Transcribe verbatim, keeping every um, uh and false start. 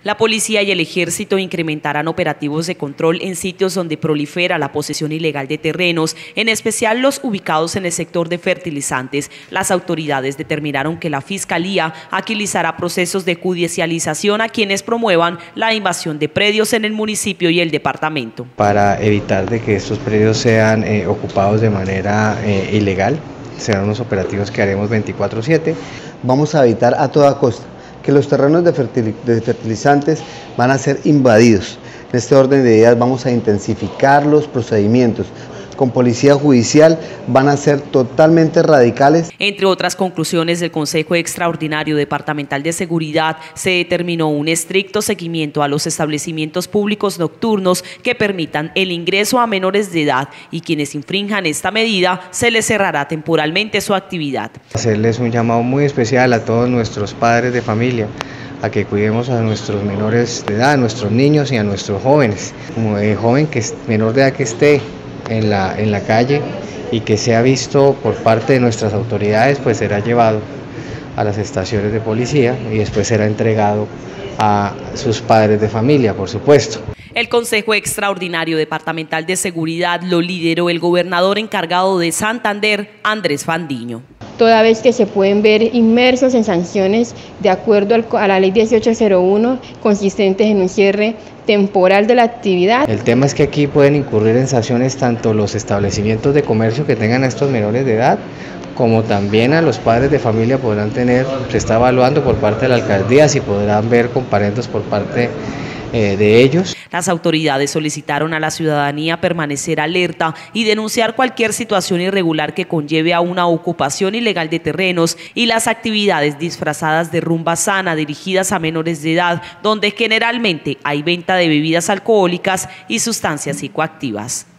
La policía y el ejército incrementarán operativos de control en sitios donde prolifera la posesión ilegal de terrenos, en especial los ubicados en el sector de fertilizantes. Las autoridades determinaron que la Fiscalía agilizará procesos de judicialización a quienes promuevan la invasión de predios en el municipio y el departamento. Para evitar de que estos predios sean eh, ocupados de manera eh, ilegal, serán unos operativos que haremos veinticuatro siete. Vamos a evitar a toda costa que los terrenos de, fertil de fertilizantes van a ser invadidos. En este orden de ideas vamos a intensificar los procedimientos. Con policía judicial van a ser totalmente radicales. Entre otras conclusiones del Consejo Extraordinario Departamental de Seguridad, se determinó un estricto seguimiento a los establecimientos públicos nocturnos que permitan el ingreso a menores de edad, y quienes infrinjan esta medida se les cerrará temporalmente su actividad. Hacerles un llamado muy especial a todos nuestros padres de familia, a que cuidemos a nuestros menores de edad, a nuestros niños y a nuestros jóvenes. Como el joven que es menor de edad que esté en la, en la calle y que sea visto por parte de nuestras autoridades, pues será llevado a las estaciones de policía y después será entregado a sus padres de familia, por supuesto. El Consejo Extraordinario Departamental de Seguridad lo lideró el gobernador encargado de Santander, Andrés Fandiño. Toda vez que se pueden ver inmersos en sanciones de acuerdo a la ley dieciocho cero uno, consistentes en un cierre temporal de la actividad. El tema es que aquí pueden incurrir en sanciones tanto los establecimientos de comercio que tengan a estos menores de edad, como también a los padres de familia podrán tener, se está evaluando por parte de la alcaldía si podrán ver comparendos por parte eh, de ellos. Las autoridades solicitaron a la ciudadanía permanecer alerta y denunciar cualquier situación irregular que conlleve a una ocupación ilegal de terrenos y las actividades disfrazadas de rumba sana dirigidas a menores de edad, donde generalmente hay venta de bebidas alcohólicas y sustancias psicoactivas.